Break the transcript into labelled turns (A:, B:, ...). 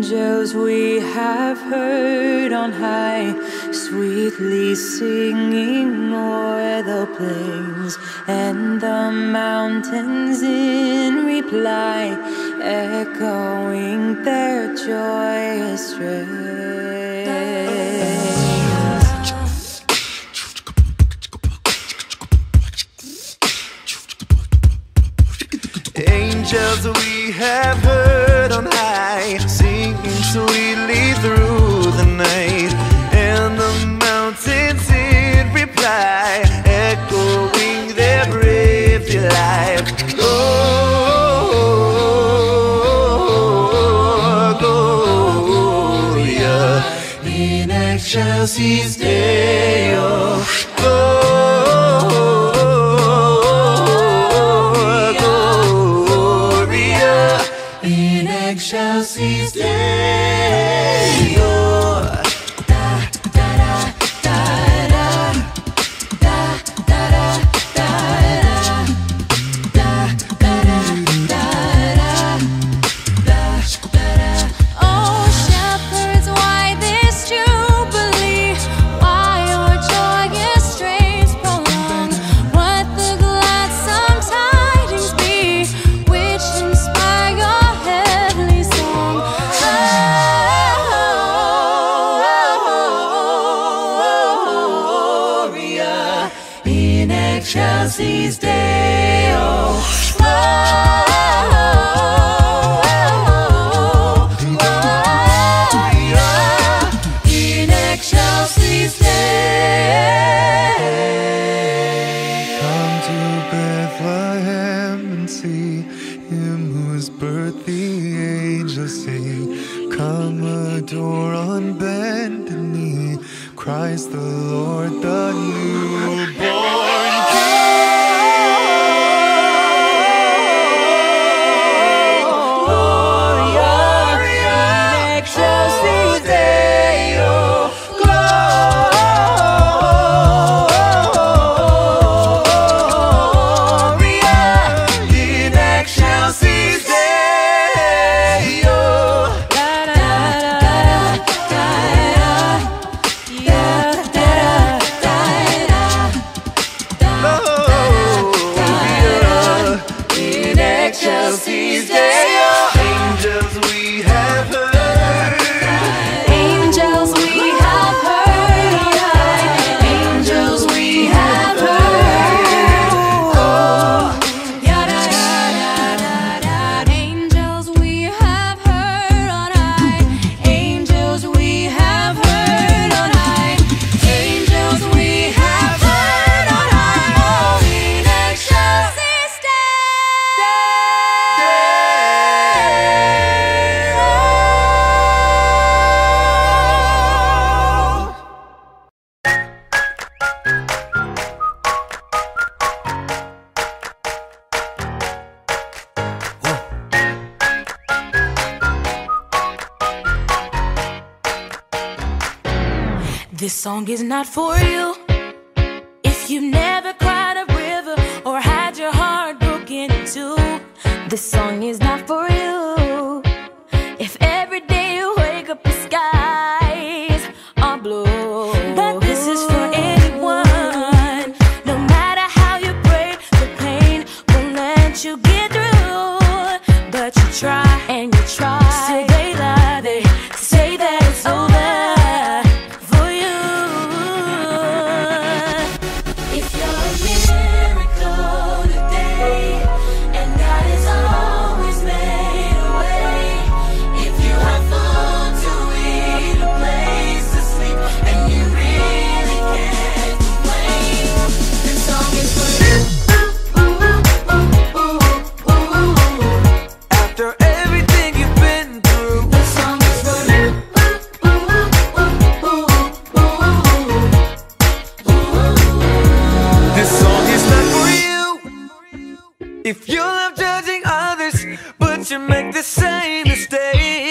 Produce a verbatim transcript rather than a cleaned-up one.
A: Angels we have heard on high, sweetly singing o'er the plains and the mountains in reply, echoing their joyous strains.
B: Angels we have heard on high, singing sweetly through the night, and the mountains in reply, echoing their brave delight. Oh, Gloria in excelsis Deo. Excelsis Deo. Da da da da da da da da da da da da.
C: Oh shepherds, why this jubilee? Why your joyous strains prolong? What the gladsome tidings be, which inspire your heavenly song? Gloria in excelsis Deo.
B: Adore on bended knee, Christ the Lord, the newborn King. Gloria in excelsis Deo. Gloria in excelsis Deo. Excelsis Deo. Angels we have heard.
C: Angels we have heard on high. Angels we have heard. Oh, yada yada yada. Angels we have heard on high. Angels we have heard on high. Angels we have heard on high. Oh, in excelsis Deo.
A: This song is not for you if you've never cried a river or had your heart broken in two. This song is not for you if every day you wake up the skies are blue. But this is for anyone, no matter how you pray, the pain won't let you get through. But you try and you try, still they lie, they say that it's over.
B: If you love judging others, but you make the same mistake,